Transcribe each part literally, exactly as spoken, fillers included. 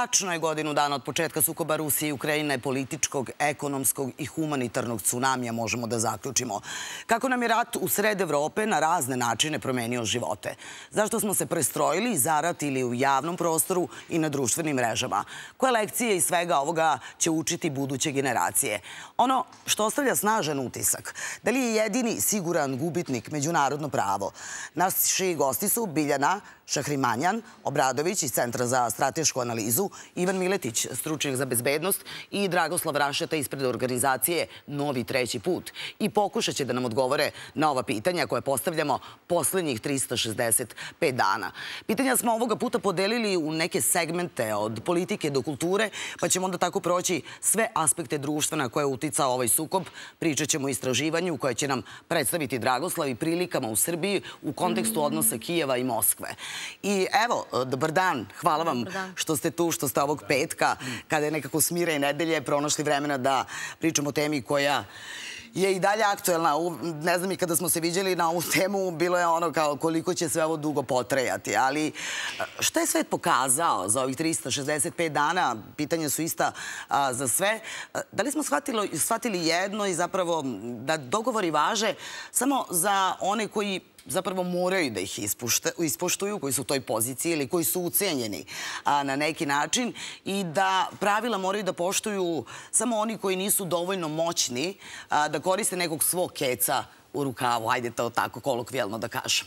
Tačno je godinu dana od početka sukoba Rusije i Ukrajine, političkog, ekonomskog i humanitarnog tsunamija, možemo da zaključimo. Kako nam je rat u sred Evrope na razne načine promenio živote? Zašto smo se prestrojili za rat ili u javnom prostoru i na društvenim mrežama? Koje lekcije iz svega ovoga će učiti buduće generacije? Ono što ostavlja snažan utisak, da li je jedini siguran gubitnik međunarodno pravo? Naši gosti su Biljana Šahrimanjan, Obradović iz Centra za stratešku analizu, Ivan Miletić, stručnjak za bezbednost i Dragoslav Rašeta ispred organizacije Novi treći put. I pokušat će da nam odgovore na ova pitanja koje postavljamo poslednjih trista šezdeset pet dana. Pitanja smo ovoga puta podelili u neke segmente od politike do kulture, pa ćemo onda tako proći sve aspekte društva na koje je uticao ovaj sukob. Pričat ćemo o istraživanju koje će nam predstaviti Dragoslav i prilikama u Srbiji u kontekstu odnosa Kijeva i Moskve. I evo, dobar dan, hvala vam što ste tu, što ste ovog petka, kada je nekako smira i nedelje, pronašli vremena da pričamo o temi koja je i dalje aktuelna. Ne znam i kada smo se viđali na ovu temu, bilo je ono kao koliko će sve ovo dugo potrajati. Ali šta je svet pokazao za ovih trista šezdeset pet dana? Pitanja su ista za sve. Da li smo shvatili jedno i zapravo da dogovori važe samo za one koji zapravo moraju da ih ispoštuju, koji su u toj poziciji ili koji su ucenjeni na neki način i da pravila moraju da poštuju samo oni koji nisu dovoljno moćni da koriste nekog svog keca u rukavu, hajde to tako kolokvijalno da kažemo.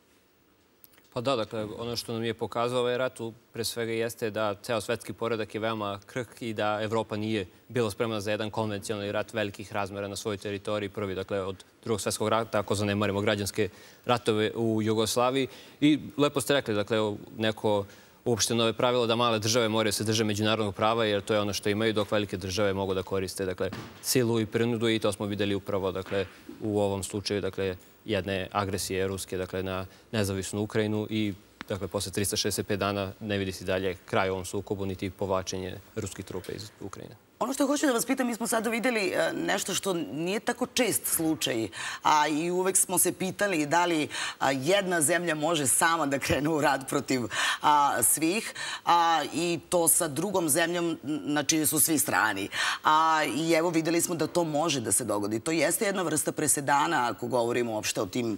Pa da, dakle, ono što nam je pokazao ovaj rat pre svega jeste da ceo svetski poredak je veoma krhk i da Evropa nije bila spremna za jedan konvencionalni rat velikih razmera na svojoj teritoriji. Prvi, dakle, od drugog svetskog rata, ako zanemarimo građanske ratove u Jugoslaviji. I lepo ste rekli, dakle, neko uopšte nove pravilo da male države moraju se drže međunarodnog prava, jer to je ono što imaju, dok velike države mogu da koriste, dakle, silu i prinudu, i to smo videli upravo, dakle, u ovom slučaju, dakle, jedne agresije ruske, dakle, na nezavisnu Ukrajinu i, dakle, posle trista šezdeset pet dana ne vidi se dalje kraj ovom sukobu, niti povlačenje ruskih trupa iz Ukrajine. Ono što hoću da vas pitam, mi smo sada videli nešto što nije tako čest slučaj, a i uvek smo se pitali da li jedna zemlja može sama da krene u rat protiv svih i to sa drugom zemljom na čiji su svi strani. I evo videli smo da to može da se dogodi. To jeste jedna vrsta presedana ako govorimo uopšte o tim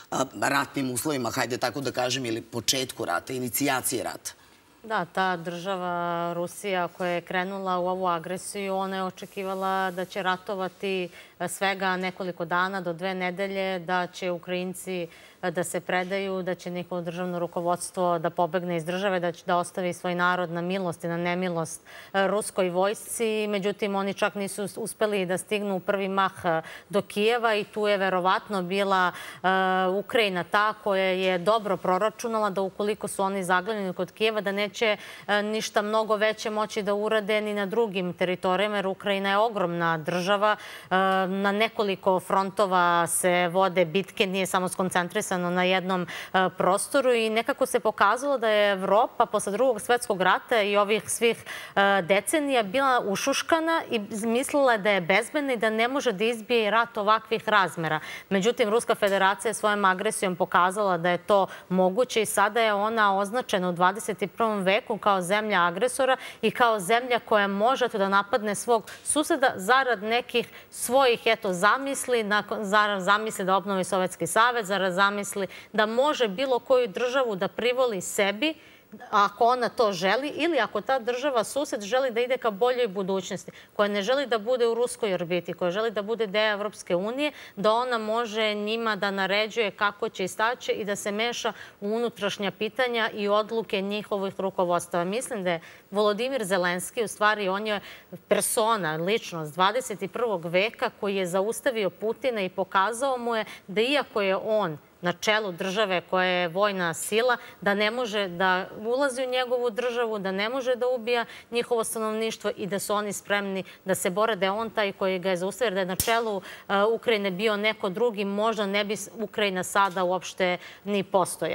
ratnim uslovima, hajde tako da kažem, ili početku rata, inicijacije rata. Da, ta država Rusija koja je krenula u ovu agresiju, ona je očekivala da će ratovati svega nekoliko dana do dve nedelje, da će Ukrajinci da se predaju, da će njihovo državno rukovodstvo da pobegne iz države, da će da ostavi svoj narod na milost i na nemilost ruskoj vojsci. Međutim, oni čak nisu uspeli da stignu u prvi mah do Kijeva i tu je verovatno bila Ukrajina ta koja je dobro proračunala da ukoliko su oni zaglavljeni kod Kijeva, da neće ništa mnogo veće moći da urade ni na drugim teritorijama, jer Ukrajina je ogromna država. Na nekoliko frontova se vode bitke, nije samo skoncentrisano na jednom prostoru i nekako se pokazalo da je Evropa posle drugog svetskog rata i ovih svih decenija bila ušuškana i mislila da je bezbedna i da ne može da izbije rat ovakvih razmera. Međutim, Ruska federacija je svojom agresijom pokazala da je to moguće i sada je ona označena u dvadeset prvom veku kao zemlja agresora i kao zemlja koja može da napadne svog suseda zarad nekih svojih zamisli, zarad zamisli da obnovi Sovjetski savez, zarad zamisli da može bilo koju državu da privoli sebi ako ona to želi ili ako ta država sused želi da ide ka boljoj budućnosti, koja ne želi da bude u ruskoj orbiti, koja želi da bude deo Evropske unije, da ona može njima da naređuje kako će istaći i da se meša u unutrašnja pitanja i odluke njihovih rukovodstava. Mislim da je Volodimir Zelenski, u stvari on je persona, ličnost dvadeset prvog veka koji je zaustavio Putina i pokazao mu je da iako je on na čelu države koja je vojna sila, da ne može da ulazi u njegovu državu, da ne može da ubija njihovo stanovništvo i da su oni spremni da se bore, da je on taj koji ga je zaustavio, da je na čelu Ukrajine bio neko drugi, možda ne bi Ukrajina sada uopšte ni postojala.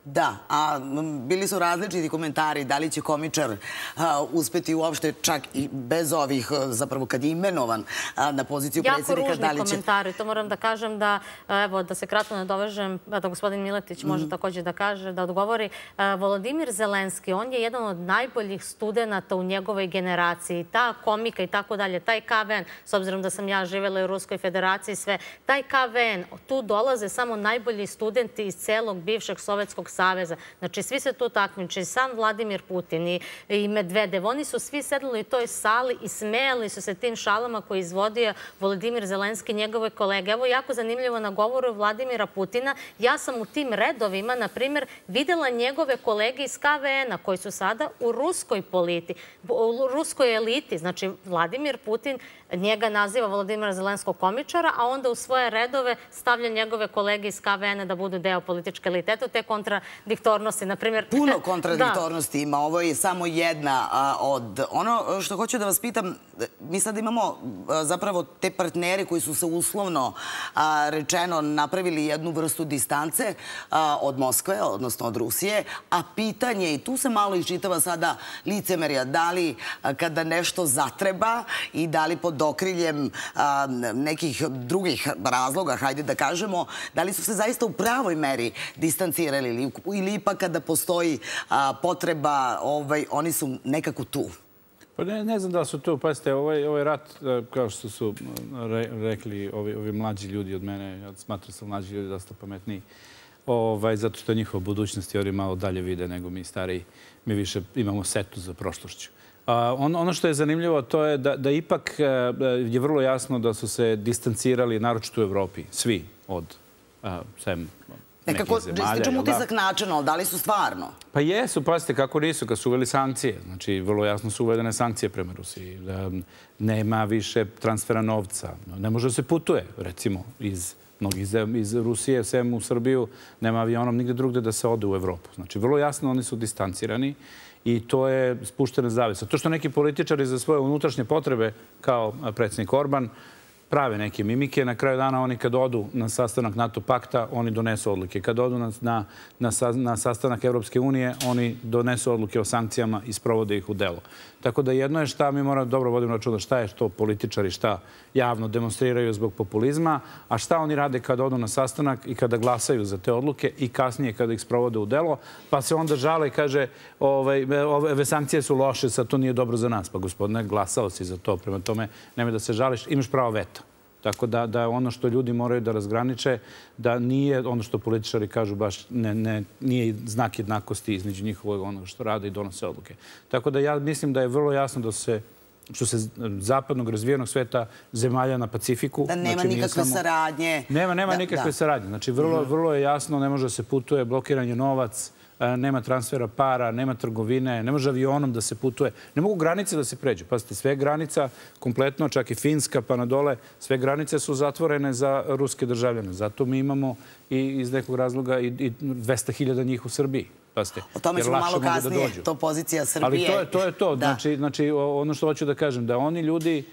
Da, a bili su različiti komentari da li će komičar uspeti uopšte čak i bez ovih, zapravo kad je imenovan na poziciju predsjednika. Jako ružni komentari, to moram da kažem da, evo, da se kratko nadovežem, da gospodin Miletić može također da kaže, da odgovori. Volodimir Zelenski, on je jedan od najboljih studenta u njegovoj generaciji. Ta komika i tako dalje, taj K V N, s obzirom da sam ja živjela u Ruskoj federaciji, sve, taj K V N, tu dolaze samo najbolji studenti iz celog bivšeg Sovjetskog saveza. Znači, svi se tu takmiče, sam Vladimir Putin i Medvedev, oni su svi sedeli u toj sali i smejali su se tim šalama koje izvodio Volodimir Zelenski, njegove kolege. Evo, jako zanimljivo na govoru Vladimira Putina. Ja sam u tim redovima, na primjer, videla njegove kolege iz K V N-a koji su sada u ruskoj politi, u ruskoj eliti. Znači, Vladimir Putin njega naziva Volodimira Zelenskog komičara, a onda u svoje redove stavlja njegove kolege iz K V N-a da budu deo političke elite. Eto, te kontradiktornosti, na primjer... Puno kontradiktornosti ima. Ovo je samo jedna od... Ono što hoću da vas pitam, mi sad imamo zapravo te partnere koji su se uslovno rečeno napravili jednu vrstu distance od Moskve, odnosno od Rusije, a pitanje, i tu se malo iščitava sada licemerja, da li kada nešto zatreba i da li pod okriljem nekih drugih razloga, hajde da kažemo, da li su se zaista u pravoj meri distancirali ili ipak kada postoji potreba, oni su nekako tu? Pa ne znam da su tu. Pazite, ovaj rat, kao što su rekli ovi mlađi ljudi od mene, ja smatram se mlađi ljudi dosta pametniji, zato što njihova budućnost je oni malo dalje vide nego mi stariji. Mi više imamo setu za prošlošću. Ono što je zanimljivo to je da ipak je vrlo jasno da su se distancirali, naročito u Evropi, svi od sem nekih zemalja. Nekako, stičem utisak načina, ali da li su stvarno? Pa jesu, pazite, kako nisu, kad su uveli sankcije. Znači, vrlo jasno su uvedene sankcije prema Rusiji. Nema više transfera novca. Ne može da se putuje, recimo, iz iz Rusije, sem u Srbiju, nema avionom nigde drugde da se ode u Evropu. Znači, vrlo jasno oni su distancirani i to je spuštena zavisa. To što neki političari za svoje unutrašnje potrebe, kao predsjednik Orban, prave neke mimike. Na kraju dana oni kad odu na sastanak NATO pakta, oni donesu odluke. Kad odu na sastanak Evropske unije, oni donesu odluke o sankcijama i sprovode ih u delo. Tako da jedno je šta mi moramo dobro voditi računa, šta je što političari, šta javno demonstriraju zbog populizma, a šta oni rade kada odu na sastanak i kada glasaju za te odluke i kasnije kada ih sprovode u delo, pa se onda žale i kaže ove sankcije su loše, sad to nije dobro za nas. Pa gospodine, glasao si za to, prema tome nemoj da se žališ, imaš pravo veta. Tako da je ono što ljudi moraju da razgraniče, da nije ono što političari kažu baš nije znak jednakosti između njihovog onoga što rade i donose odluke. Tako da ja mislim da je vrlo jasno da se što se zapadnog razvijenog sveta zemalja na Pacifiku... Da nema nikakve saradnje. Nema, nema nikakve saradnje. Znači, vrlo je jasno, ne može da se putuje, blokiran je novac, nema transfera para, nema trgovine, ne može avionom da se putuje. Ne mogu granice da se pređu. Pazite, sve granica, kompletno, čak i Finska pa nadole, sve granice su zatvorene za ruske državljane. Zato mi imamo i iz nekog razloga i dvesta hiljada njih u Srbiji. O tome ćemo malo kasnije, to pozicija Srbije. Ali to je to. Znači, ono što hoću da kažem, da oni ljudi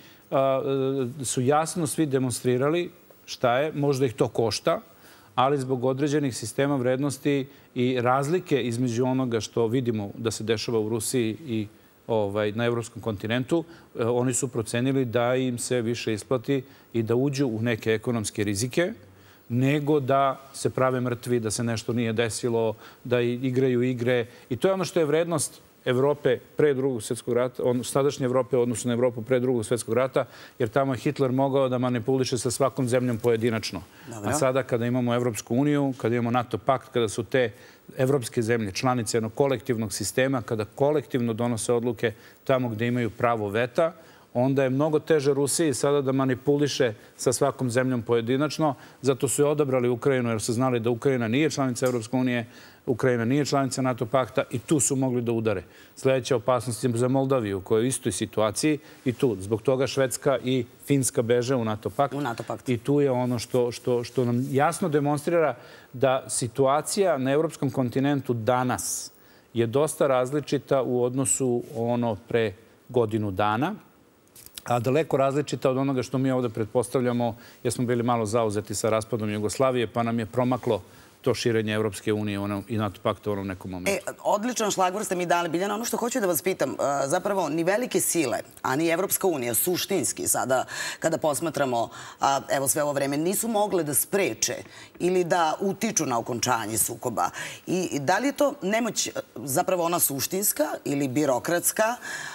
su jasno svi demonstrirali šta je, možda ih to košta, ali zbog određenih sistema vrednosti i razlike između onoga što vidimo da se dešava u Rusiji i na evropskom kontinentu, oni su procenili da im se više isplati i da uđu u neke ekonomske rizike, nego da se prave mrtvi, da se nešto nije desilo, da igraju igre. I to je ono što je vrednost Evrope pre drugog svjetskog rata, sadašnje Evrope odnosno na Evropu pre drugog svjetskog rata, jer tamo je Hitler mogao da manipuliše sa svakom zemljom pojedinačno. A sada kada imamo Evropsku uniju, kada imamo NATO pakt, kada su te evropske zemlje članice jednog kolektivnog sistema, kada kolektivno donose odluke tamo gde imaju pravo veta, onda je mnogo teže Rusiji sada da manipuliše sa svakom zemljom pojedinačno. Zato su je odabrali Ukrajinu jer su znali da Ukrajina nije članica Evropske unije, Ukrajina nije članica NATO pakta i tu su mogli da udare. Sljedeća opasnost je za Moldaviju koja je u istoj situaciji i tu. Zbog toga Švedska i Finska beže u NATO pakt. I tu je ono što nam jasno demonstrira da situacija na evropskom kontinentu danas je dosta različita u odnosu ono pre godinu dana, a daleko različita od onoga što mi ovdje pretpostavljamo, jer smo bili malo zauzeti sa raspadom Jugoslavije, pa nam je promaklo to širenje Evropske unije i NATO pakta u onom nekom momentu. E, odličan šlagvor ste mi dali, Biljana. Ono što hoću da vas pitam, zapravo ni velike sile, a ni Evropska unija, suštinski sada, kada posmatramo evo sve ovo vreme, nisu mogle da spreče ili da utiču na okončanje sukoba. I da li je to nemoć zapravo ona suštinska ili birokratska?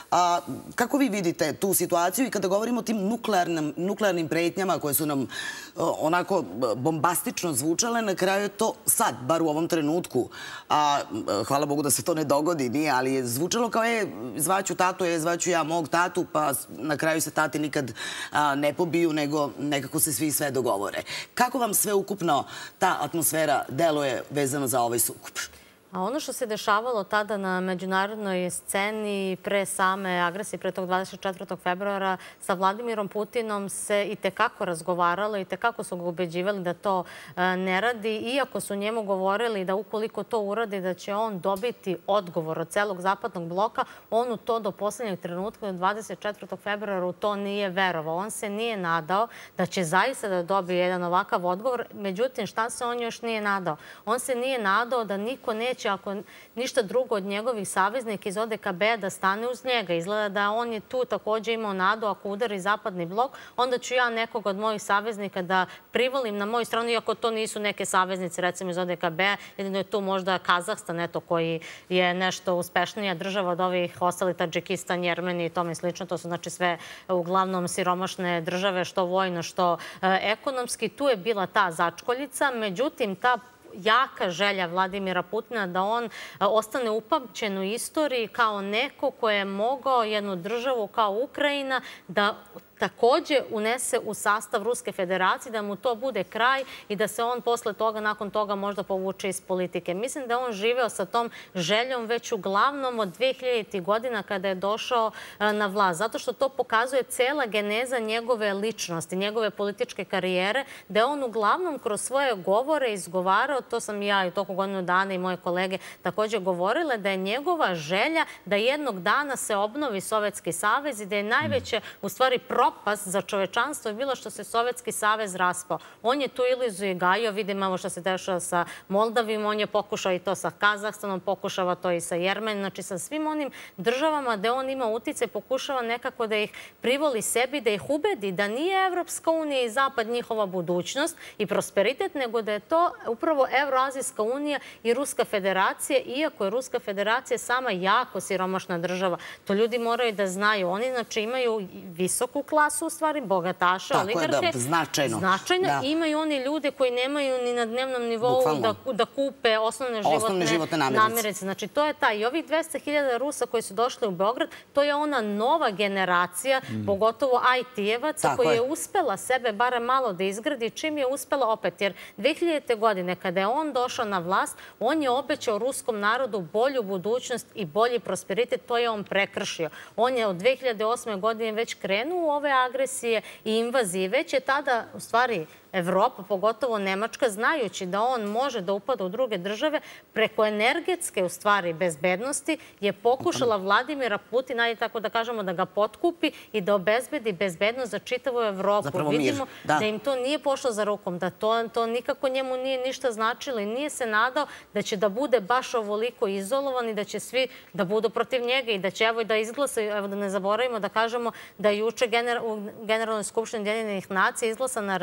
Kako vi vidite tu situaciju i kada govorimo o tim nuklearnim pretnjama koje su nam onako bombastično zvučale, na kraju je to sad, bar u ovom trenutku, a hvala Bogu da se to ne dogodi, nije, ali je zvučalo kao je, zvaću tatu, je, zvaću ja mog tatu, pa na kraju se tati nikad ne pobiju, nego nekako se svi sve dogovore. Kako vam sve ukupno ta atmosfera deluje vezano za ovaj sukob? A ono što se dešavalo tada na međunarodnoj sceni pre same agresije, pre tog dvadeset četvrtog februara, sa Vladimirom Putinom se i tekako razgovaralo i tekako su ga ubeđivali da to ne radi, iako su njemu govorili da ukoliko to uradi, da će on dobiti odgovor od celog zapadnog bloka, on u to do poslednjeg trenutka, do dvadeset četvrtog februara, u to nije verovao. On se nije nadao da će zaista da dobije jedan ovakav odgovor. Međutim, šta se on još nije nadao? On se nije nadao da niko neće, ako ništa drugo od njegovih saveznika iz O D K B-a, da stane uz njega. Izgleda da on je tu takođe imao nadu, ako udari zapadni blok, onda ću ja nekog od mojih saveznika da privolim na moju stranu, iako to nisu neke saveznice, recimo iz O D K B-a, jedino je tu možda Kazahstan, eto, koji je nešto uspešnija država od ovih ostalih, Tadžikistan, Jermenija i tome slično. To su znači sve uglavnom siromašne države, što vojno, što ekonomski. Tu je bila ta začkoljica, međutim, ta jaka želja Vladimira Putina da on ostane upamćen u istoriji kao neko ko je mogao jednu državu kao Ukrajina da takođe unese u sastav Ruske federacije, da mu to bude kraj i da se on posle toga, nakon toga možda povuče iz politike. Mislim da je on živeo sa tom željom već uglavnom od dve hiljaditih godina kada je došao na vlast. Zato što to pokazuje cela geneza njegove ličnosti, njegove političke karijere, da je on uglavnom kroz svoje govore izgovarao, to sam i ja i toliko godinu dana i moje kolege takođe govorile, da je njegova želja da jednog dana se obnovi Sovjetski savez i da je najveće, u stvari, propast za čovečanstvo je bilo što se Sovjetski savez raspao. On je tu iluziju i gajio, vidimo što se dešava sa Moldavijom, on je pokušao i to sa Kazahstanom, pokušava to i sa Jermenijom, znači sa svim onim državama gde on ima uticaj, pokušava nekako da ih privoli sebi, da ih ubedi da nije Evropska unija i Zapad njihova budućnost i prosperitet, nego da je to upravo Evroazijska unija i Ruska federacija, iako je Ruska federacija sama jako siromašna država. To ljudi moraju da znaju. Oni znači imaju visoku klasu, u stvari, bogataše, oligarhe. Tako je, da, značajno. Značajno. Imaju oni ljude koji nemaju ni na dnevnom nivou da kupe osnovne životne namirnice. Znači, to je taj. I ovih dvesta hiljada Rusa koji su došli u Beograd, to je ona nova generacija, pogotovo I T-evaca, koja je uspela sebe barem malo da izgradi, čim je uspela opet. Jer dve hiljadite godine, kada je on došao na vlast, on je obećao ruskom narodu bolju budućnost i bolji prosperitet. To je on prekršio. On je od dve hiljade osme godine već krenuo u ove agresije i invazije. Već je tada, u stvari, Evropa, pogotovo Nemačka, znajući da on može da upada u druge države, preko energetske, u stvari, bezbednosti, je pokušala Vladimira Putina, ajde tako da kažemo, da ga potkupi i da obezbedi bezbednost za čitavu Evropu. Vidimo da im to nije pošlo za rukom, da to nikako njemu nije ništa značilo i nije se nadao da će da bude baš ovoliko izolovan i da će svi da budu protiv njega i da će evo i da izglasaju, evo da ne zaboravimo da kažemo da je juče u Generalnoj skupštini Ujedinjenih nacija izglasana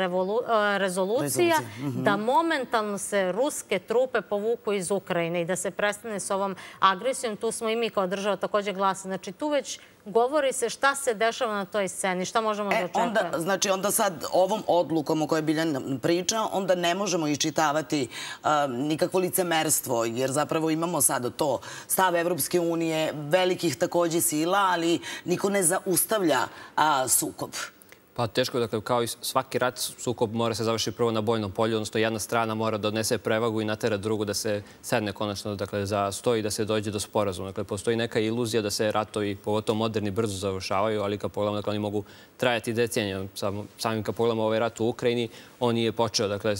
rezolucija da momentalno se ruske trupe povuku iz Ukrajine i da se prestane s ovom agresijom. Tu smo i mi kao država takođe glasni. Znači, tu već govori se šta se dešava na toj sceni, šta možemo da očekujemo. Znači, onda sad ovom odlukom o kojoj Biljana priča, onda ne možemo iščitavati nikakvo licemerstvo, jer zapravo imamo sada to stav Evropske unije, velikih takođe sila, ali niko ne zaustavlja sukob. Pa teško, dakle, kao i svaki rat, sukob mora se završiti prvo na bojnom polju, odnosno jedna strana mora da odnese prevagu i natera drugu da se sedne konačno, dakle, za sto i da se dođe do sporazuma. Dakle, postoji neka iluzija da se ratovi, pogotovo moderni, brzo završavaju, ali kad pogledamo, dakle, oni mogu trajati decenije. Samim kad pogledamo ovaj rat u Ukrajini, on nije počeo, dakle,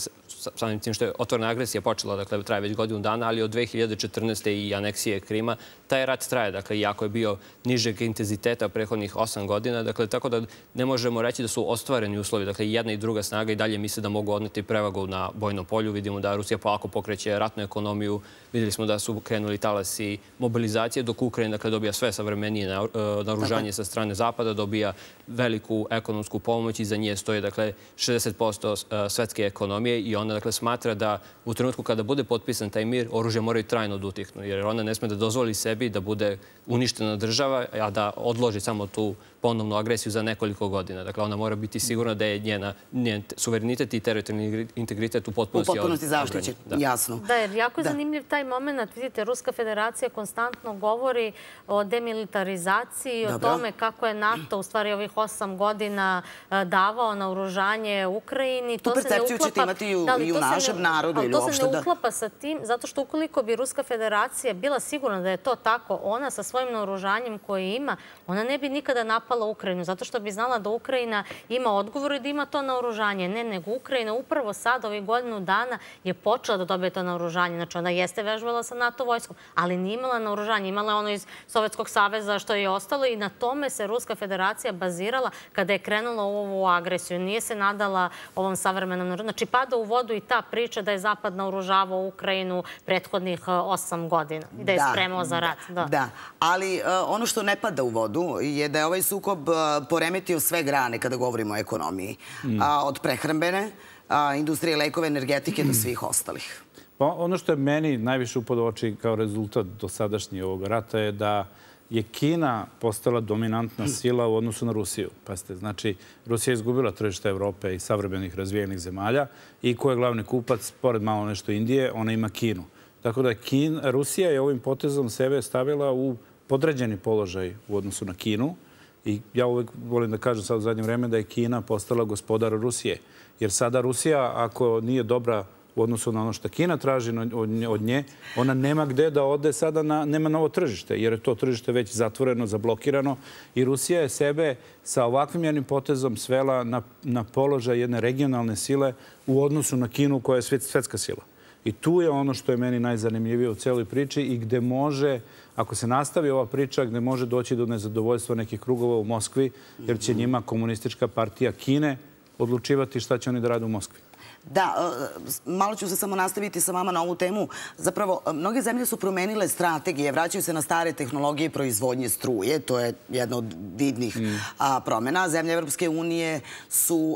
samim tim što je otvorena agresija počela, dakle, traje već godinu dana, ali od dve hiljade četrnaeste. i aneksije Krima, taj rat traje, dakle, iako je bio nižeg intenziteta prethodnih osam godina, dakle, tako da ne možemo reći da su ostvareni uslovi, dakle, jedna i druga snaga i dalje misle da mogu odneti prevagu na bojnom polju. Vidimo da Rusija polako pokreće ratnu ekonomiju, vidjeli smo da su krenuli talasi mobilizacije, dok Ukrajina, dakle, dobija sve savremenije naoružanje sa strane Zapada, dobija veliku ekonomsku pomoć i za nje stoje, dakle, šezdeset posto svetske ekonomije i ona, dakle, smatra da u trenutku kada bude potpisan taj mir, oružje moraju trajno da utiknu, jer ona ne sme da dozvoli sebi da bude uništena država, a da odloži samo tu ponovnu agresiju za nekoliko godina. Dakle, ona mora biti sigurna da je njena, njen suverenitet i teritorijalni integritet u potpunosti, u potpunosti zaštićen, jasno. Da, jer jako je zanimljiv taj moment. Vidite, Ruska federacija konstantno govori o demilitarizaciji, o tome kako je NATO u stvari ovih osam godina davao naoružanje Ukrajini. Tu percepciju ćete imati i u našem narodu ili uopšte da... Ali to se ne uklapa sa tim, zato što ukoliko bi Ruska federacija bila sigurna da je to tako, ona sa svojim naoružanjem koje ima, ona ne bi nikada napala Ukrajinu, zato što bi znala da Ukrajina ima odgovor i da ima to naoružanje. Ne, nego Ukrajina upravo sad, ovih godinu dana, je počela da dobije to naoružanje. Znači, ona jeste vežbala sa NATO vojskom, ali nije imala naoružanje. Imala je ono iz Sovjetskog saveza što je ostalo i na tome se Ruska federacija bazirala kada je krenula u ovu agresiju. Nije se nadala ovom savremenom naoružanju. Znači, pada u vodu i ta priča da je Zapad naoružavao Ukrajinu prethodnih osam godina i da je spremao za rat. Da, ali ono što ne pada u vodu je da je ovaj sukob poremetio sve grane kada govorimo o ekonomiji. Od prehrambene, industrije, lekove, energetike do svih ostalih. Ono što je meni najviše upalo u oči kao rezultat dosadašnjeg ovog rata je da je Kina postala dominantna sila u odnosu na Rusiju. Pazite, znači, Rusija je izgubila tržište Evrope i savremenih razvijenih zemalja i ko je glavni kupac, pored malo nešto Indije, ona ima Kinu. Tako da Rusija je ovim potezom sebe stavila u podređeni položaj u odnosu na Kinu. I ja uvijek volim da kažem sad u zadnje vreme da je Kina postala gospodar Rusije. Jer sada Rusija, ako nije dobra u odnosu na ono što Kina traži od nje, ona nema gde da ode sada, nema novo tržište, jer je to tržište već zatvoreno, zablokirano i Rusija je sebe sa ovakvim jednim potezom svela na položaj jedne regionalne sile u odnosu na Kinu koja je svetska sila. I tu je ono što je meni najzanimljivije u celoj priči i gde može, ako se nastavi ova priča, gde može doći do nezadovoljstva nekih krugova u Moskvi, jer će njima komunistička partija Kine odlučivati šta će oni da rade u Moskvi. Da, malo ću se samo nastaviti sa vama na ovu temu. Zapravo, mnoge zemlje su promenile strategije, vraćaju se na stare tehnologije proizvodnje struje. To je jedna od vidnih promjena. Zemlje Evropske unije su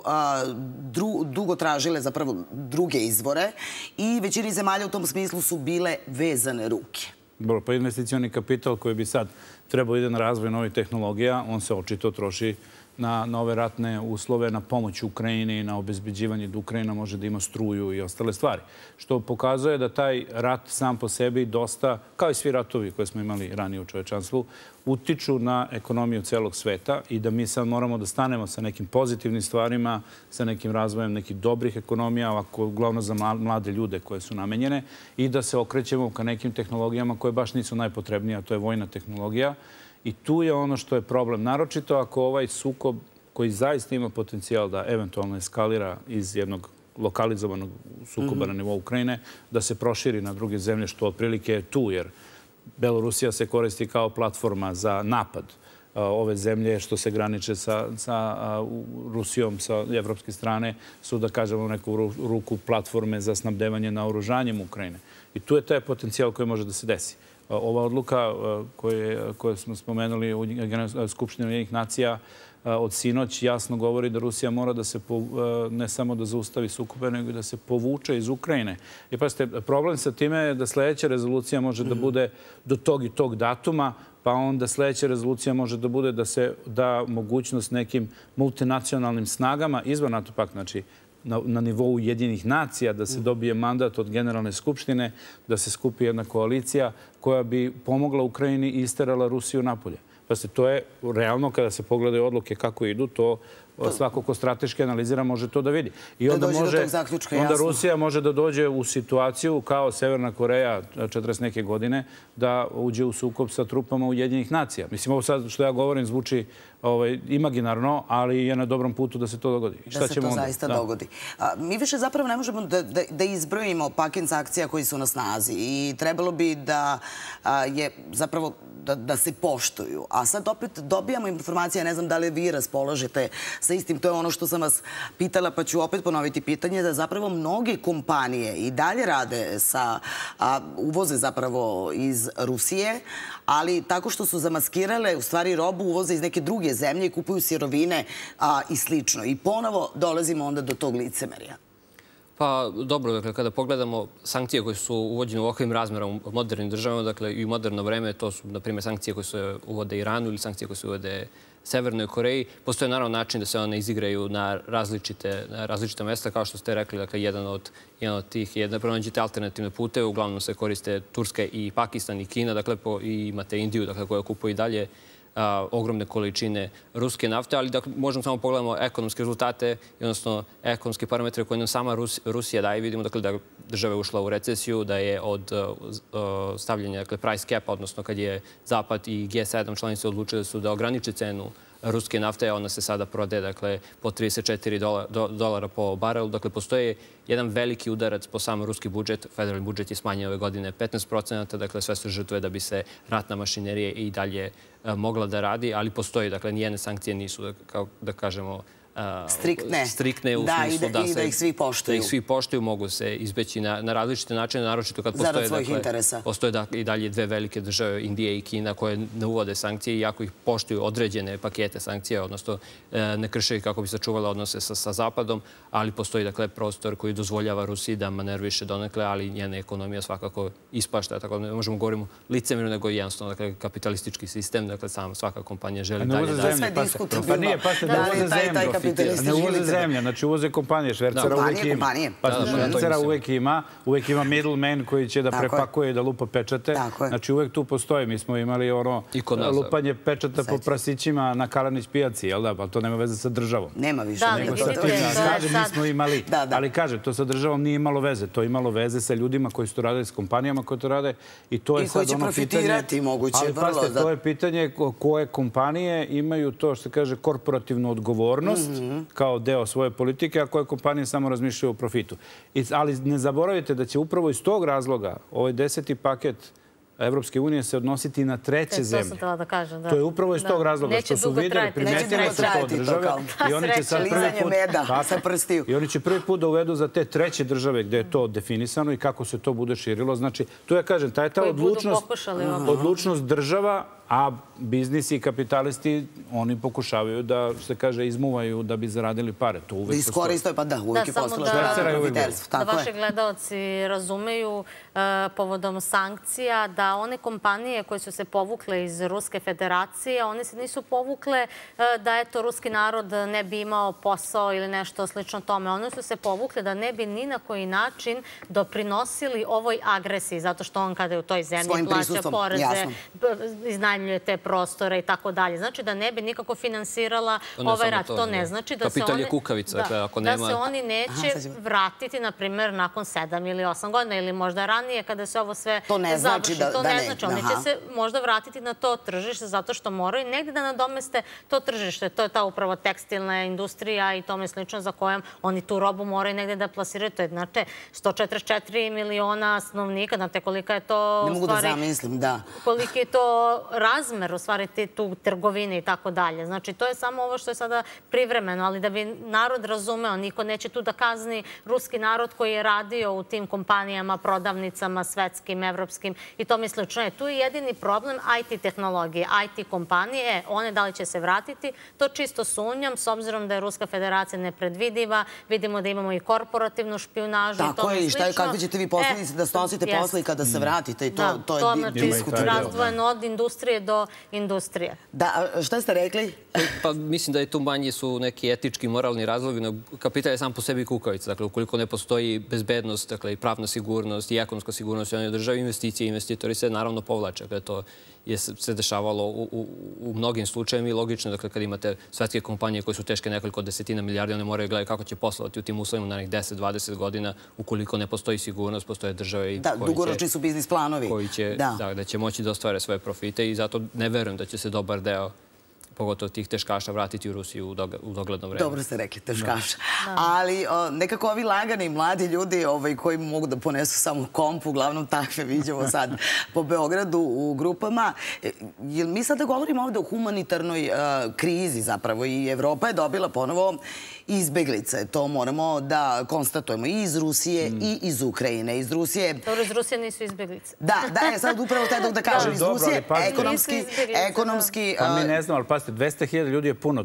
dugo tražile zapravo druge izvore i većini zemalja u tom smislu su bile vezane ruke. Pa investicioni kapital koji bi sad trebao ide na razvoj novih tehnologija, on se očito troši na nove ratne uslove, na pomoć Ukrajini, na obezbeđivanje da Ukrajina može da ima struju i ostale stvari. Što pokazuje da taj rat sam po sebi dosta, kao i svi ratovi koje smo imali ranije u čovečanstvu, utiču na ekonomiju celog sveta i da mi sad moramo da stanemo sa nekim pozitivnim stvarima, sa nekim razvojem nekih dobrih ekonomija, ovako uglavnom za mlade ljude koje su namenjene i da se okrećemo ka nekim tehnologijama koje baš nisu najpotrebnije, a to je vojna tehnologija. I tu je ono što je problem. Naročito ako ovaj sukob koji zaista ima potencijal da eventualno eskalira iz jednog lokalizovanog sukoba na nivou Ukrajine, da se proširi na druge zemlje, što otprilike je tu, jer Belorusija se koristi kao platforma za napad ove zemlje što se graniče sa Rusijom, sa evropske strane, su, da kažemo, u neku ruku platforme za snabdevanje naoružanjem Ukrajine. I tu je taj potencijal koji može da se desi. Ova odluka koju smo spomenuli u Skupštini Ujedinjenih nacija od sinoć jasno govori da Rusija mora da se ne samo da zaustavi sukobe, nego i da se povuče iz Ukrajine. I pazite, problem sa time je da sljedeća rezolucija može da bude do tog i tog datuma, pa onda sljedeća rezolucija može da bude da se da mogućnost nekim multinacionalnim snagama izvan NATO pakta, znači na nivou Ujedinjenih nacija, da se dobije mandat od Generalne skupštine, da se skupi jedna koalicija koja bi pomogla Ukrajini i isterala Rusiju napolje. Pa se to je realno, kada se pogledaju odluke kako idu, to svako ko strateški analizira može to da vidi. I onda onda Rusija može da dođe u situaciju kao Severna Koreja četrdeset neke godine da uđe u sukob sa trupama Ujedinjenih nacija. Mislim, ovo sad što ja govorim zvuči imaginarno, ali je na dobrom putu da se to dogodi. Da se to zaista dogodi. Mi više zapravo ne možemo da izbrojimo paket sankcija koji su na snazi i trebalo bi da je zapravo da se poštuju. A sad opet dobijamo informacije, ne znam da li vi raspoložite sa istim, to je ono što sam vas pitala, pa ću opet ponoviti pitanje, da zapravo mnoge kompanije i dalje rade sa uvoze zapravo iz Rusije, ali tako što su zamaskirale u stvari robu uvoze iz neke druge zemlje i kupuju sirovine i slično. I ponovo dolazimo onda do tog licemerja. Pa dobro, dakle, kada pogledamo sankcije koje su uvođene u ovakvim razmerama u modernim državama, dakle, i u moderno vreme, to su, na primjer, sankcije koje se uvode Iranu ili sankcije koje se uvode Severnoj Koreji. Postoje naravno način da se one izigraju na različite mesta, kao što ste rekli, dakle, jedan od tih je da pronađete alternativne puteve, uglavnom se koriste Turska i Pakistan i Kina, dakle, i imate Indiju, dakle, koja kupuje i dalje ogromne količine ruske nafte, ali možemo samo pogledamo ekonomske rezultate, odnosno ekonomske parametre koje nam sama Rusija daje. Vidimo da je država ušla u recesiju, da je od stavljanja price cap, odnosno kad je Zapad i G sedam članice odlučile su da ograniče cenu ruske nafte, ona se sada prodaje po trideset četiri dolara po barelu. Dakle, postoje jedan veliki udarac po sam ruski budžet. Federalni budžet je smanjen ove godine petnaest procenata, dakle sve se žrtvuje da bi se ratna mašinerija i dalje mogla da radi, ali postoji, dakle, nijedne sankcije nisu, da kažemo, striktne u smislu da ih svi poštuju, mogu se izbeći na različite načine, naročito kad postoje i dalje dve velike države, Indija i Kina, koje ne uvode sankcije, iako ih poštuju određene pakete sankcija, odnosno ne krše ih kako bi sačuvala odnose sa Zapadom, ali postoji prostor koji dozvoljava Rusiji da manerviše donekle, ali njena ekonomija svakako ispašta, tako ne možemo govoriti licemerno, nego jednostavno kapitalistički sistem, dakle svaka kompanija želi dalje da ne uvoze zemlja, znači uvoze kompanije. Švercera uvek ima. Švercera uvek ima. Uvek ima middleman koji će da prepakuje i da lupa pečate. Znači uvek tu postoji. Mi smo imali ono lupanje pečata po prasićima na Kalanić pijaci, jel da? Ali to nema veze sa državom. Nema više. Kažem, mi smo imali. Ali kažem, to sa državom nije imalo veze. To je imalo veze sa ljudima koji su to radili, s kompanijama koji to rade. I koji će profitirati moguće. Ali pazite, to je pitanje koje kompanije imaju to što se kaže korporativnu odgovornost kao deo svoje politike, a koje kompanije samo razmišljaju o profitu. Ali ne zaboravite da će upravo iz tog razloga ovaj deseti paket Evropske unije se odnositi na treće zemlje. To je upravo iz tog razloga što su vidjeli, primetili su to države i oni će sad prvi put i oni će prvi put da uvedu za te treće države gde je to definisano i kako se to bude širilo. Znači, tu ja kažem, ta je ta odlučnost država, a biznisi i kapitalisti, oni pokušavaju da, što se kaže, izmuvaju da bi zaradili pare. To uvek postoji. Da iskoristaju, pa da, uvek je postalo profiterstvo. Da vaši gledalci razumeju povodom sankcija da one kompanije koje su se povukle iz Ruske federacije, one se nisu povukle da, eto, ruski narod ne bi imao posao ili nešto slično tome. One su se povukle da ne bi ni na koji način doprinosili ovoj agresiji, zato što on kada je u toj zemlji plaća poreze, iznajmljuje te prostore i tako dalje. Znači da ne bi nikako finansirala ovaj rat. To ne znači da se oni neće vratiti, na primjer, nakon sedam ili osam godina ili možda ranije kada se ovo sve završi. To ne znači. Oni će se možda vratiti na to tržište zato što moraju negdje da nadomeste to tržište. To je ta upravo tekstilna industrija i tome slično za kojom oni tu robu moraju negdje da plasiraju. To je, znači, sto četrdeset četiri miliona stanovnika. Znate kolika je to... Ne mogu da zamislim, da. Koliki je to razmer, u stvari, tu trgovine i tako dalje. Znači, to je samo ovo što je sada privremeno, ali da bi narod razumeo, niko neće tu da kazni ruski narod koji je radio u tim kompanijama, prodavnicama, svetskim, evropskim i tome slično. Tu je jedini problem I T tehnologije, I T kompanije, one da li će se vratiti, to čisto sumnjam, s obzirom da je Ruska federacija nepredvidiva, vidimo da imamo i korporativnu špijunažu i tome slično. Tako je, i kakvi ćete vi posledice da snosite posle i kada se vratite i to je diskutabilno. Razdvojeno od industrije industrije do industrije. Da, šta ste rekli? Pa mislim da je tu manje su neki etički, moralni razlogi. Kapital je sam po sebi kukavica. Dakle, ukoliko ne postoji bezbednost, dakle, i pravna sigurnost i ekonomska sigurnost u jednoj državi, investicije i investitori se naravno povlače. Dakle, to je se dešavalo u, u, u mnogim slučajima i logično. Dakle, kad imate svetske kompanije koje su teške nekoliko desetina milijardi, one moraju gledati kako će poslovati u tim uslovima narednih deset do dvadeset godina. Ukoliko ne postoji sigurnost, postoje države i da, koji dugoročni će, su biznis planovi. Koji će, da. Da, da će moći da ostvare svoje profite i zato ne verujem da će se dobar deo pogotovo tih teškaša vratiti u Rusiju u dogledno vreme. Dobro ste rekli, teškaša. Ali nekako ovi lagani mladi ljudi koji mogu da ponesu samo komp, uglavnom takve vidimo sad po Beogradu u grupama. Mi sada govorimo ovde o humanitarnoj krizi zapravo i Evropa je dobila ponovo izbeglice. To moramo da konstatujemo i iz Rusije i iz Ukrajine. Iz Rusije... Dobro, iz Rusije nisu izbeglice. Da, da, je sad upravo taj dok da kažem. Iz Rusije ekonomski... Pa mi ne znam, ali pazite, dvesta hiljada ljudi je puno.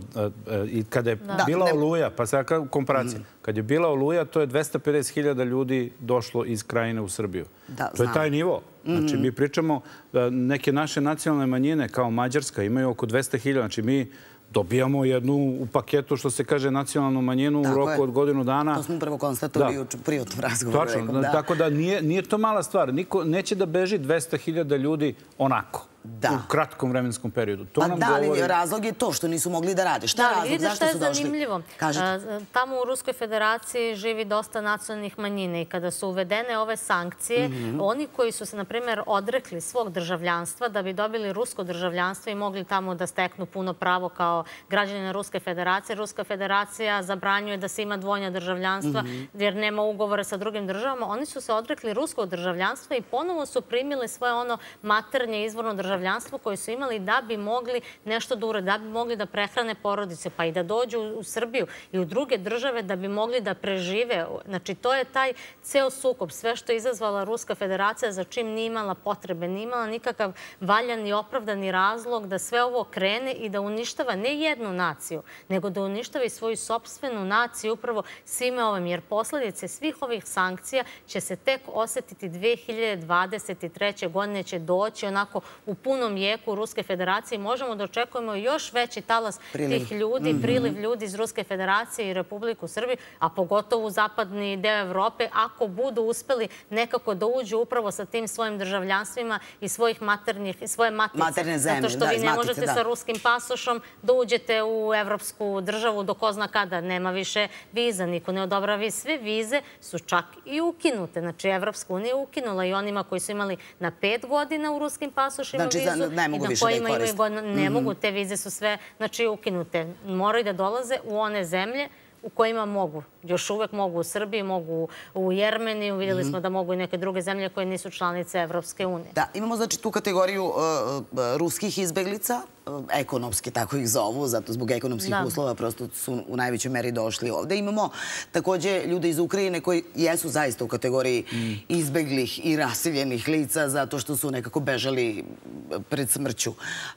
I kada je bila Oluja, pa sad komparacija, kad je bila Oluja, to je dvesta pedeset hiljada ljudi došlo iz Krajine u Srbiju. To je taj nivo. Znači, mi pričamo, neke naše nacionalne manjine, kao Mađarska, imaju oko dvesta hiljada. Znači, mi dobijamo jednu u paketu, što se kaže, nacionalnu manjinu u roku od godinu dana. To smo prvo konstatovali u privatnom razgovoru. Tačno, tako da nije to mala stvar. Niko neće da beži dvesta hiljada ljudi onako. U kratkom vremenskom periodu. Pa da, ali razlog je to što nisu mogli da rade. Šta je razlog? Zašto su došli? Šta je zanimljivo? Tamo u Ruskoj federaciji živi dosta nacionalnih manjina i kada su uvedene ove sankcije, oni koji su se, na primjer, odrekli svog državljanstva da bi dobili rusko državljanstvo i mogli tamo da steknu puno pravo kao građanina Ruske federacije, Ruska federacija zabranjuje da se ima dvojna državljanstva jer nema ugovora sa drugim državama. Oni su se odrekli ruskog državljanstva i ponovo su primili svoje ono maternje izvorno državljanstvo državljanstvo koje su imali da bi mogli nešto da urade, da bi mogli da prehrane porodice, pa i da dođu u Srbiju i u druge države da bi mogli da prežive. Znači, to je taj ceo sukob, sve što je izazvala Ruska federacija, za čim nije imala potrebe, nije imala nikakav valjan i opravdani razlog da sve ovo krene i da uništava ne jednu naciju, nego da uništava i svoju sopstvenu naciju upravo svime ovim, jer posledice svih ovih sankcija će se tek osetiti dve hiljade dvadeset treće. godine, će doći onako u punom jeku Ruske federacije. Možemo da očekujemo još veći talas tih ljudi, priliv ljudi iz Ruske federacije i Republiku Srbiju, a pogotovo u zapadni deo Evrope, ako budu uspeli nekako da uđu upravo sa tim svojim državljanstvima i svojih maternih, svoje matice. Zato što vi ne možete sa ruskim pasošom da uđete u evropsku državu do ko zna kada. Nema više viza, niko ne odobrava. Sve vize su čak i ukinute. Znači, Evropska unija je ukinula i onima koji su imali na pet godina u ruskim pasošima vizu i na kojima imaju godina. Ne mogu, te vize su sve ukinute. Moraju da dolaze u one zemlje u kojima mogu. Još uvek mogu u Srbiji, mogu u Jermeniju. Vidjeli smo da mogu i neke druge zemlje koje nisu članice Evropske unije. Da, imamo znači tu kategoriju ruskih izbeglica, ekonomski tako ih zovu, zato zbog ekonomskih uslova prosto su u najvećoj meri došli ovde. Imamo takođe ljude iz Ukrajine koji jesu zaista u kategoriji izbeglih i raseljenih lica zato što su nekako bežali pred smrću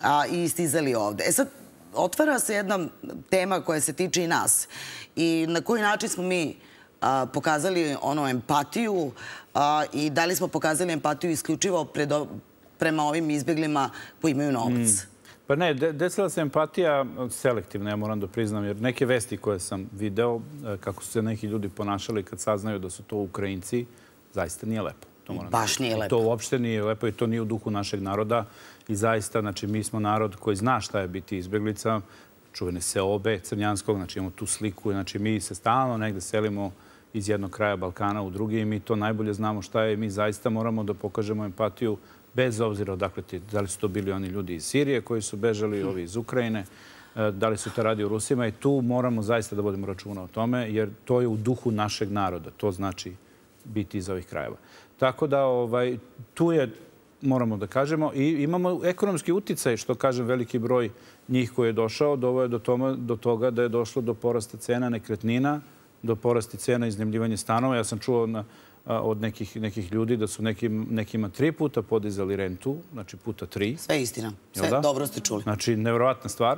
i stizali ovde. E sad, otvara se jedna tema koja se tiče i nas i na koji način smo mi pokazali ono empatiju i da li smo pokazali empatiju isključivo prema ovim izbeglima koji imaju novac. Pa ne, desila se empatija selektivna, ja moram da priznam, jer neke vesti koje sam video, kako su se neki ljudi ponašali kad saznaju da su to Ukrajinci, zaista nije lepo. Baš nije lepo. To uopšte nije lepo i to nije u duhu našeg naroda. I zaista, znači, mi smo narod koji zna šta je biti izbeglica, čuvene seobe Crnjanskog, znači imamo tu sliku, znači mi se stalno negde selimo iz jednog kraja Balkana u drugi i mi to najbolje znamo šta je i mi zaista moramo da pokažemo empatiju bez obzira odakle ti, da li su to bili oni ljudi iz Sirije koji su bežali, ovi iz Ukrajine, da li su to radi u Rusima i tu moramo zaista da vodimo računa o tome jer to je u duhu našeg naroda, to znači biti iz ovih krajeva. Tako da tu je, moramo da kažemo, i imamo ekonomski uticaj, što kažem, veliki broj njih koji je došao, doveo do toga da je došlo do porasta cena nekretnina, do porasta cena iznajmljivanja stanova. Ja sam čuo od nekih ljudi da su nekima tri puta podizali rentu, znači puta tri. Sve istina. Sve dobro ste čuli. Znači, nevjerovatna stvar.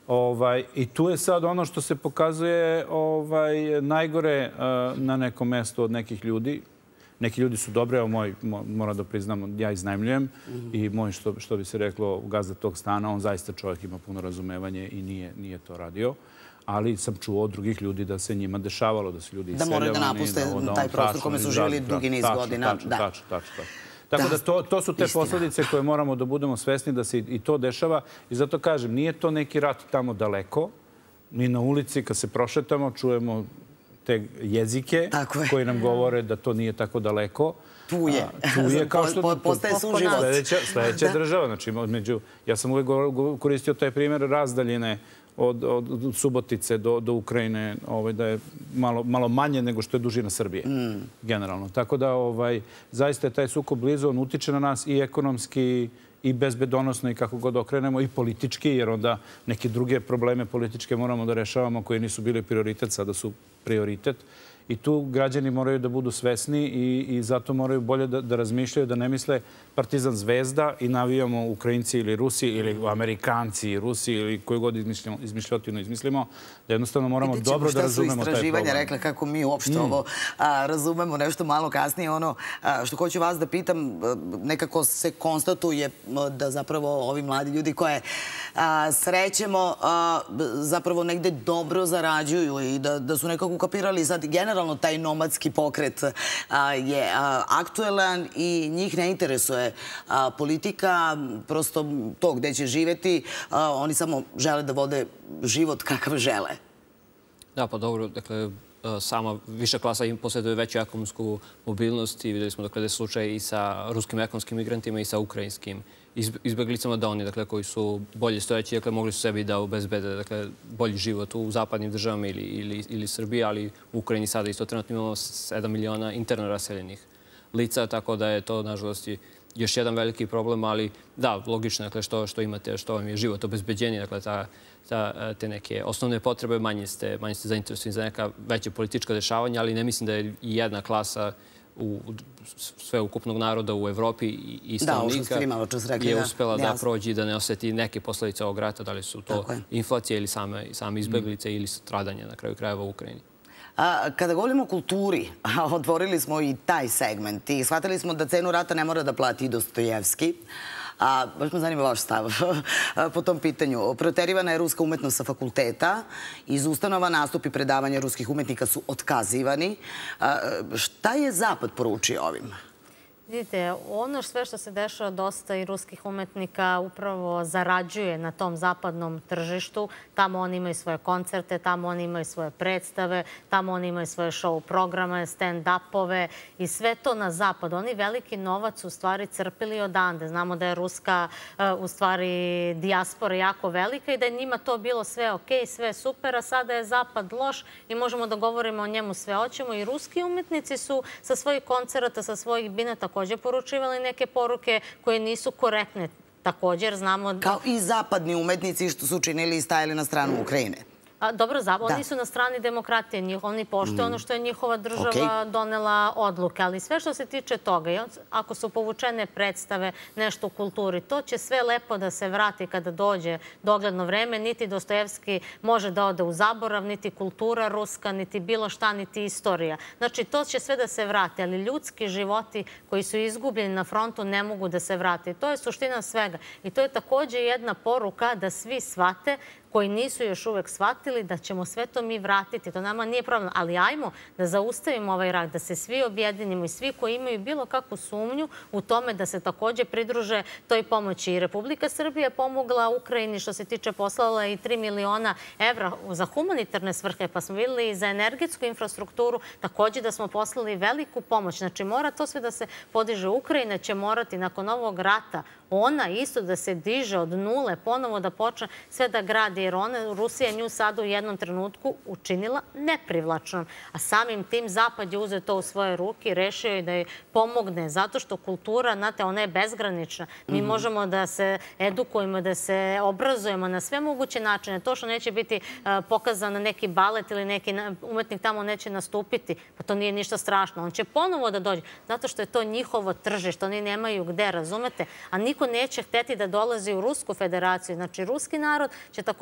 I tu je sad ono što se pokazuje najgore na nekom mestu od nekih ljudi. Neki ljudi su dobre, evo moj, moram da priznam, ja iznajmljujem i moj, što, što bi se reklo, gazda tog stana, on zaista čovjek ima puno razumevanje i nije, nije to radio. Ali sam čuo od drugih ljudi da se njima dešavalo, da su ljudi iseljavani. Da moraju da napuste taj prostor kome su živjeli dugi niz godina. Tačno, tačno, tačno. Tako da to, to su te posljedice koje moramo da budemo svesni da se i to dešava. I zato kažem, nije to neki rat tamo daleko. Mi na ulici, kad se prošetamo, čujemo te jezike koji nam govore da to nije tako daleko. Tu je. Tu je kao što... Postaje suživot. Sledeća država. Znači, ja sam uvijek koristio taj primjer razdaljine od Subotice do Ukrajine, da je malo manje nego što je dužina Srbije, generalno. Tako da, zaista je taj sukob blizu, on utiče na nas i ekonomski, i bezbedonosno, i kako god okrenemo, i politički, jer onda neke druge probleme političke moramo da rešavamo koji nisu bili prioritet, sada su prioritet. I tu građani moraju da budu svesni i zato moraju bolje da razmišljaju, da ne misle Partizan Zvezda i navijamo Ukrajinci ili Rusi ili Amerikanci i Rusi ili koju god izmišljotinu izmislimo, da jednostavno moramo dobro da razumemo taj problem. Šta su istraživanja rekla kako mi uopšte ovo razumemo nešto malo kasnije. Ono što hoću vas da pitam, nekako se konstatuje da zapravo ovi mladi ljudi koje srećemo zapravo negde dobro zarađuju i da su nekako ukapirali sad generalno taj nomadski pokret je aktuelan i njih ne interesuje politika, prosto to gde će živeti. Oni samo žele da vode život kakav žele. Da, pa dobro, dakle, sama viša klasa im posjeduje veću ekonomsku mobilnost i videli smo da je slučaj i sa ruskim ekonomskim migrantima i sa ukrajinskim izbeglicama, da oni koji su bolje stojeći mogli su sebi da obezbede bolji život u zapadnim državama ili Srbiji, ali u Ukrajini sada isto trenutno imamo sedam miliona interno raseljenih lica, tako da je to, nažalost, još jedan veliki problem, ali da, logično što imate, što vam je život obezbeđenje, te neke osnovne potrebe, manje ste zainteresovani za neka veća politička dešavanja, ali ne mislim da je i jedna klasa sveukupnog naroda u Evropi i stanovnika je uspela da prođe i da ne osjeti neke posljedice ovog rata, da li su to inflacija ili same izbeglice ili stradanje na kraju krajeva u Ukrajini. Kada govorimo o kulturi, otvorili smo i taj segment i shvatili smo da cenu rata ne mora da plati Dostojevski. Baš me zanima vaš stav po tom pitanju. Proterivana je ruska umetnost sa fakulteta. Iz ustanova nastupi predavanja ruskih umetnika su otkazivani. Šta je Zapad poručio ovim? Vidite, ono sve što se dešava, dosta i ruskih umetnika upravo zarađuje na tom zapadnom tržištu. Tamo oni imaju svoje koncerte, tamo oni imaju svoje predstave, tamo oni imaju svoje show programe, stand-upove i sve to na zapadu. Oni veliki novac u stvari crpili odande. Znamo da je ruska u stvari dijaspora jako velika i da je njima to bilo sve okej, sve super, a sada je zapad loš i možemo da govorimo o njemu sve hoćemo. I ruski umetnici su sa svojih koncerata, sa svojih bina također poručivali neke poruke koje nisu korektne. Također znamo... Kao i zapadni umetnici što su činili i stajali na stranu Ukrajine. Dobro, oni su na strani demokratije. Oni poštuju ono što je njihova država donela odluke. Ali sve što se tiče toga, ako su povučene predstave, nešto u kulturi, to će sve lepo da se vrati kada dođe dogledno vreme. Niti Dostojevski može da ode u zaborav, niti kultura ruska, niti bilo šta, niti istorija. Znači, to će sve da se vrati. Ali ljudski životi koji su izgubljeni na frontu ne mogu da se vrati. To je suština svega. I to je također jedna poruka da svi shvate koji nisu još uvek shvatili da ćemo sve to mi vratiti. To nama nije problem. Ali ajmo da zaustavimo ovaj rat, da se svi objedinimo i svi koji imaju bilo kakvu sumnju u tome da se također pridruže toj pomoći. I Republika Srbija je pomogla Ukrajini što se tiče poslala i tri miliona evra za humanitarne svrhe, pa smo videli i za energetsku infrastrukturu također da smo poslali veliku pomoć. Znači mora to sve da se podiže. Ukrajina će morati nakon ovog rata ona isto da se diže od nule, ponovo da počne sve da gradi, jer ona, Rusija nju sada u jednom trenutku učinila neprivlačnom. A samim tim Zapad je uzeo to u svoje ruke i rešio je da je pomogne, zato što kultura, znate, ona je bezgranična. Mi možemo da se edukujemo, da se obrazujemo na sve moguće načine. To što neće biti pokazan neki balet ili neki umetnik tamo neće nastupiti, pa to nije ništa strašno. On će ponovo da dođe, zato što je to njihovo tržište, oni nemaju gde, razumete? A niko neće hteti da dolazi u Rusku federaciju. Znači, ruski narod će također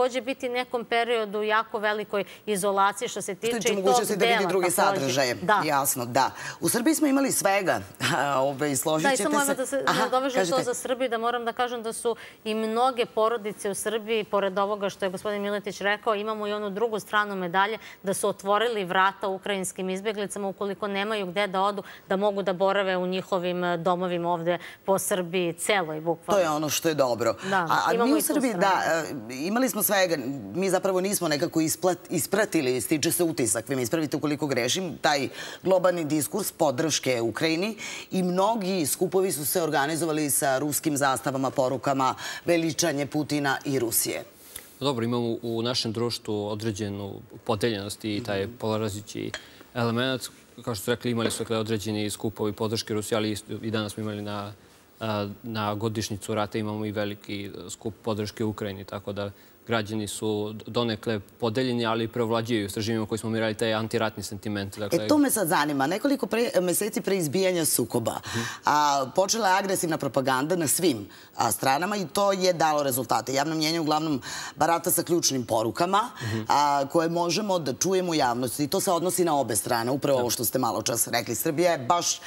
takođe biti nekom periodu jako velikoj izolaciji što se tiče i tog dela. Moguće se da vidi druge sadržaje. Jasno, da. U Srbiji smo imali svega. Složit ćete se. Da, i samo da se nadovežem to za Srbiju, da moram da kažem da su i mnoge porodice u Srbiji, pored ovoga što je gospodin Miletić rekao, imamo i onu drugu stranu medalje, da su otvorili vrata ukrajinskim izbjeglicama ukoliko nemaju gde da odu, da mogu da borave u njihovim domovima ovde po Srbiji, celoj bukvalno. To je ono što je dobro. A mi u Srbiji, da, imali smo svega. Mi zapravo nismo nekako ispratili, stiče se utisak, vi me ispravite ukoliko grešim, taj globalni diskurs podrške Ukrajini i mnogi skupovi su se organizovali sa ruskim zastavama, porukama, veličanje Putina i Rusije. Dobro, imamo u našem društvu određenu podeljenost i taj polarizujući element. Kao što ste rekli, imali su određeni skupovi podrške Rusije, ali i danas smo imali na godišnjicu rata imamo i veliki skup podrške Ukrajini, tako da građani su donekle podeljeni, ali preovlađuju istraživanjima koji smo mirali taj antiratni sentiment. E, to me sad zanima. Nekoliko meseci pre izbijanja sukoba počela je agresivna propaganda na svim stranama i to je dalo rezultate. Javno mnjenje uglavnom barata sa ključnim porukama koje možemo da čujemo u javnosti. I to se odnosi na obe strane. Upravo ovo što ste malo čas rekli. Srbija je baš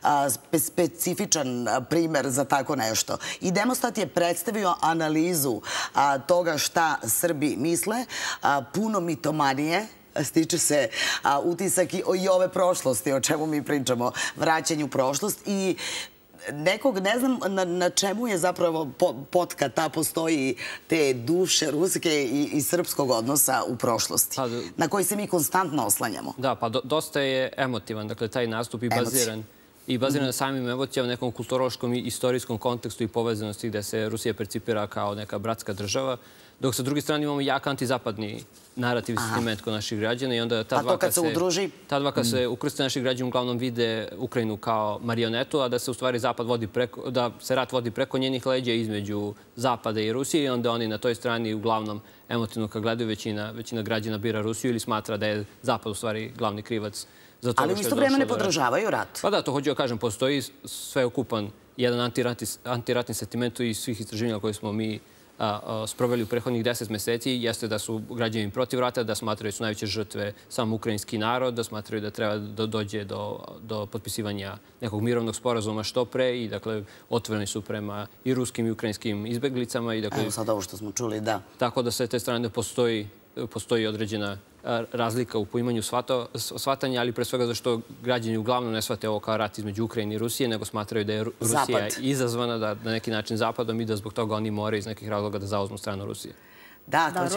specifičan primer za tako nešto. I Demostat je predstavio analizu toga šta Srbi misle, puno mitomanije, stiče se utisak i ove prošlosti, o čemu mi pričamo, vraćanju prošlost i nekog, ne znam na čemu je zapravo potka ta postoji te duše ruske i srpskog odnosa u prošlosti, na koji se mi konstantno oslanjamo. Da, pa dosta je emotivan, dakle, taj nastup i baziran i baziran na samim emocijama, nekom kulturološkom i istorijskom kontekstu i povezanosti gde se Rusija percipira kao neka bratska država, dok sa druge strane imamo jak antizapadni narativ i sentiment kod naših građana i onda ta dva kad se udruži, ta dva kad se ukrste naši građani uglavnom vide Ukrajinu kao marionetu, a da se u stvari Zapad vodi preko, da se rat vodi preko njenih leđa između Zapada i Rusije i onda oni na toj strani uglavnom emotivno kad gledaju većina građana bira Rusiju ili smatra da je Zapad u stvari glavni krivac. Ali u isto vreme ne podržavaju rat. Pa da, to hoću da kažem, postoji sveokupan jedan antiratni sentiment i svih istraživanja koje smo mi sproveli u prethodnih deset meseci, jeste da su građani protiv rata, da smatraju da su najveće žrtve sam ukrajinski narod, da smatraju da treba da dođe do potpisivanja nekog mirovnog sporazuma što pre i dakle otvoreni su prema i ruskim i ukrajinskim izbeglicama. Evo sad ovo što smo čuli, da. Tako da sa te strane postoji određena razlika u poimanju shvatanja, ali pre svega zašto građani uglavnom ne shvate ovo kao rat između Ukrajine i Rusije, nego smatraju da je Rusija izazvana na neki način Zapadom i da zbog toga oni moraju iz nekih razloga da zauzmu stranu Rusije. Da, to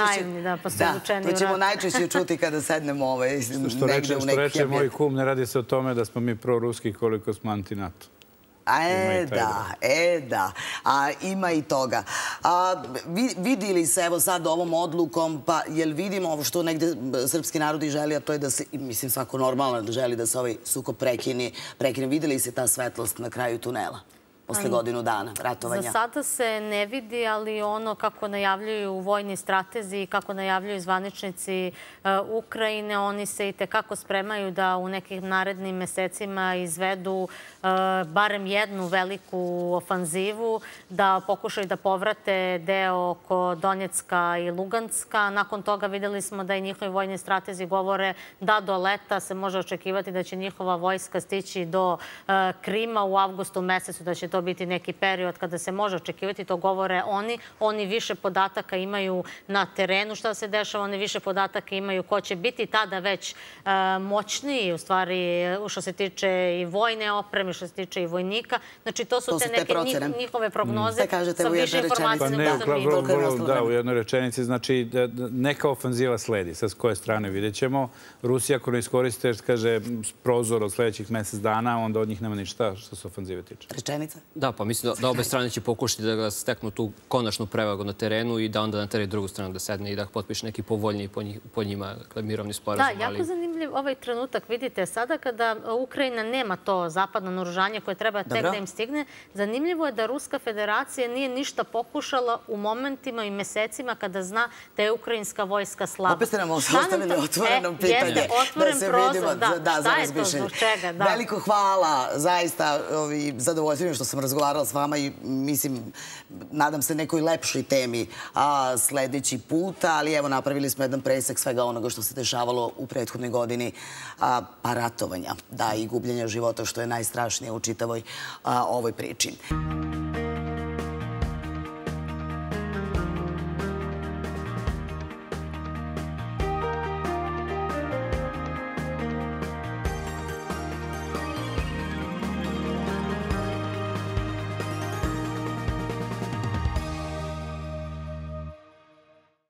ćemo najčešće čuti kada sednemo negde u neki... Što reče moj kum, ne radi se o tome da smo mi pro-ruski koliko smo anti-NATO. E, da, e, da. A ima i toga. Vidi li se, evo sad ovom odlukom, pa jel vidimo ovo što negde srpski narodi želi, a to je da se, mislim svako normalno želi da se ovaj sukob prekine. Vidi li se ta svetlost na kraju tunela? Posle godinu dana ratovanja. Za sada se ne vidi, ali ono kako najavljuju vojni stratezi i kako najavljuju zvaničnici Ukrajine, oni se i tekako spremaju da u nekim narednim mesecima izvedu barem jednu veliku ofanzivu, da pokušaju da povrate deo oko Donjecka i Luganska. Nakon toga videli smo da i njihovi vojni stratezi govore da do leta se može očekivati da će njihova vojska stići do Krima u avgustu mesecu, da će to biti neki period kada se može očekivati, to govore oni. Oni više podataka imaju na terenu šta se dešava, oni više podataka imaju ko će biti tada već moćniji, u stvari, što se tiče i vojne opreme, što se tiče i vojnika. Znači, to su te neke njihove prognoze sa više informacija. Da, u jednoj rečenici. Znači, neka ofanziva sledi. Sa koje strane vidjet ćemo. Rusija, ako ne iskoriste, kaže, prozor od sledećih mesec dana, onda od njih nema ništa što se ofanzive tiče. Rečenica? Da, pa mislim da obe strane će pokušati da steknu tu konačnu prevagu na terenu i da onda nateraju drugu stranu da sedne i da potpiše neki povoljniji po njima mirovni sporazum. Da, jako zanimljiv ovaj trenutak. Vidite, sada kada Ukrajina nema to zapadno naoružanje koje treba tek da im stigne, zanimljivo je da Ruska federacija nije ništa pokušala u momentima i mesecima kada zna da je ukrajinska vojska slaba. Opet ste nam ostavili otvoreno pitanje. Da se vidimo, da, za razmišljanje. Veliko hvala, zaista zadovoljstvo što sam sam razgovarala s vama i mislim, nadam se nekoj lepšoj temi sledeći put, ali evo napravili smo jedan presek svega onoga što se dešavalo u prethodnoj godini, pa ratovanja, da, i gubljenja života, što je najstrašnije u čitavoj ovoj priči.